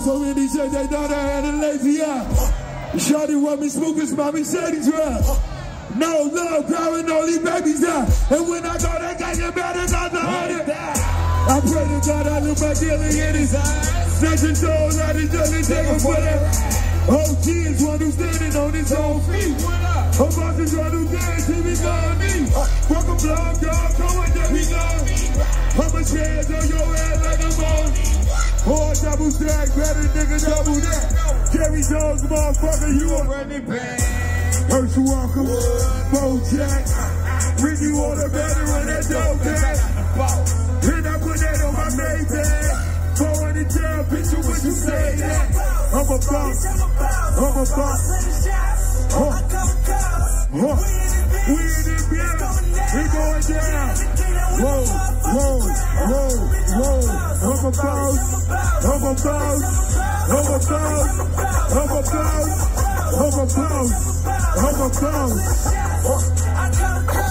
so many shit, they thought I had a lazy eye. Shawty want me smoking, mommy said he's right. No love, growing all these babies die. And when I go, they got you better not to hold it. I pray to God I look back daily in his eyes. Snatching souls out his jelly, take him for that. OG is one who's standing on his own feet. A boss is one who dance, he be going me. Fuck a blog, dog, come on, there we go. I'ma share on your ass like a bone. Or double stack, better nigga, double that. Jerry Jones, motherfucker, you a running back. Herschel Walker, Bojack. Ricky Water, better run that dope back. And I put that on my Maybach. 400 down, picture what you say that. I'm a boss, I'm a boss. We in this bitch, we going down. Whoa, whoa, whoa, whoa. I'm a boss, I'm a boss, I'm a boss, I'm a boss, I'm a boss, I'm a boss.